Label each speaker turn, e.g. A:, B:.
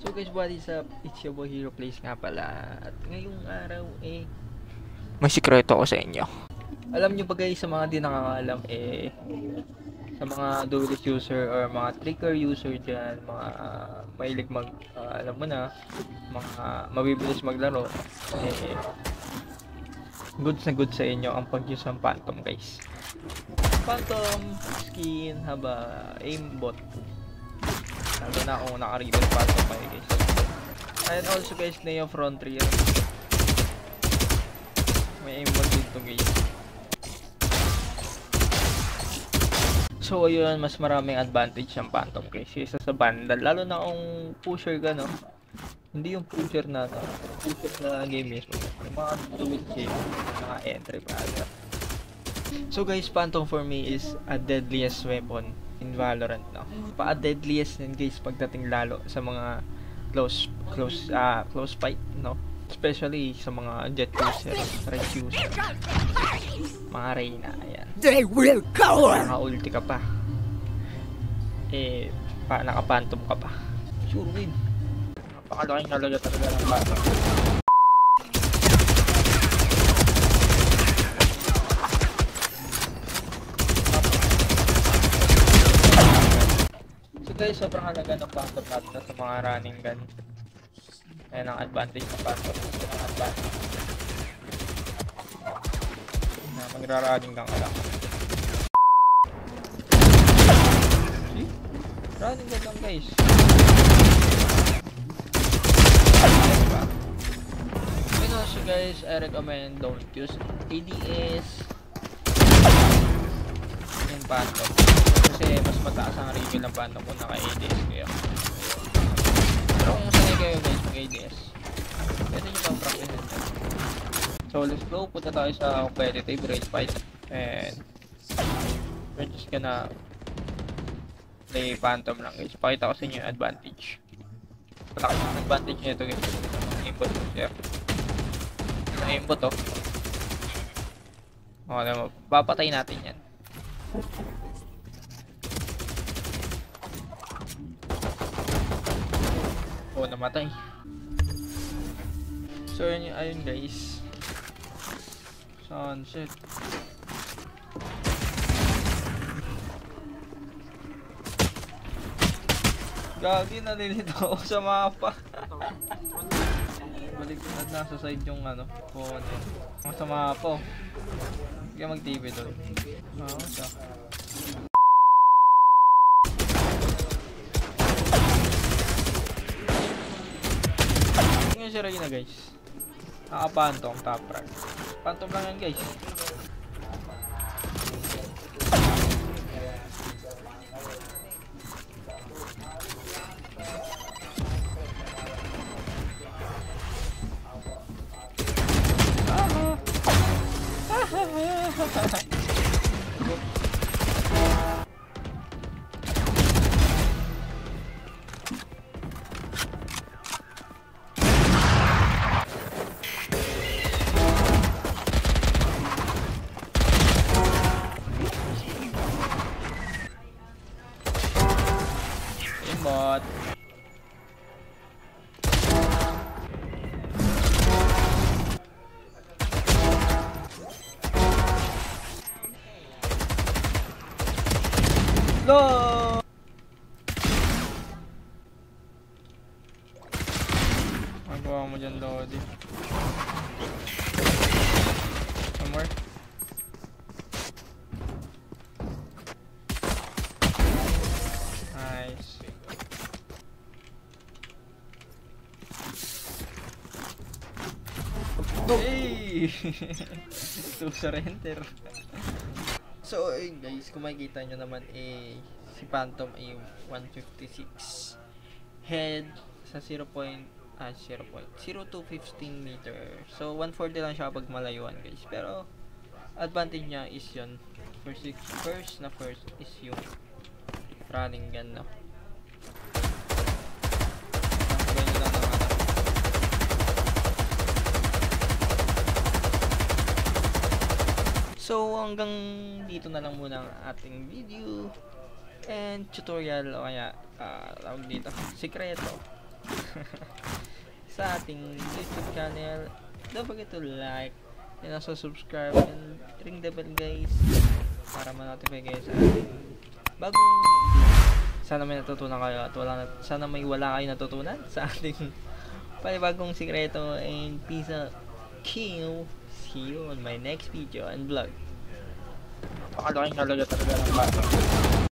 A: So guys, what is up? It's your boy Hero Plays nga pala. At ngayong araw may sikreto ako sa inyo. Alam nyo ba guys, sa mga di nakakaalam sa mga duelist user or mga trigger user dyan, mga mahilig alam mo na, mga mabibilis maglaro, goods na good sa inyo ang pag-use ng Phantom guys. Phantom skin haba aimbot. Lalo na kung naka-reveal Phantom pa guys. And also guys, Neo Frontier. May aimbot dito guys. So ayun, mas maraming advantage ang Phantom guys kaysa sa Vandal. Lalo na kung pusher ka, no? Hindi yung pusher na to. Pusher na game mismo. Yung mga dual game, mga entry pa ata. So guys, Phantom for me is a deadliest weapon in Valorant, no? Pa-deadliest din guys pagdating lalo sa mga close fight, no? Especially sa mga jet user, red user, mga Reyna, ayan. They will go! Naka-ulti ka pa. Naka-Phantom ka pa. Sure win. Napakalaking halaga talaga ng Phantom. So guys, sobrang halaga ng Phantom natin sa mga running gun. Ayan ang advantage ng Phantom. Ayan ang advantage. Magra-running lang ka lang. See? Running lang guys. And also guys, I recommend don't use ADS in Phantom. Kasi mas mataas ang reveal ng Phantom kung naka-ADS kayo. Pero kung sanay kayo guys mag-ADS, pwede nyo pang practice nyo. So let's go, punta tayo sa competitive raid fight. And we're just gonna play Phantom lang guys. Pakita ko sa inyo yung advantage. Palaki yung advantage nyo ito guys. Aimbot mo siya. Aimbot oh. Okay, papatay natin yan. Oh, namatay. So ayun guys. Sunset. Gagi, nalilito ako sa mapa. Baliktad, nasa side yung phone. Sa mapa. Hindi ka mag-TV doon. Siya. Tingnan si Reyna guys. Naka-Phantom, top rank. Phantom lang yan guys. Bot. No. Magawa mo dyan, Lodi. Somewhere. Nice. Hey! To surrender. So ayun guys, kung makikita nyo naman si Phantom ay 156 head sa 0.0215 meter. So 140 lang siya pag malayuan guys. Pero advantage niya is yun. First is yung running gun, no? So hanggang dito na lang muna ang ating video and tutorial o kaya tawag dito, sikreto sa ating YouTube channel. Don't forget to like and also subscribe and ring the bell guys para ma-notify kayo sa ating bagong video. Sana may natutunan kayo at sana may wala kayo natutunan sa ating panibagong sikreto, and peace out. Kill. See you on my next video and vlog.
B: Pakalaking halaga talaga ng bata.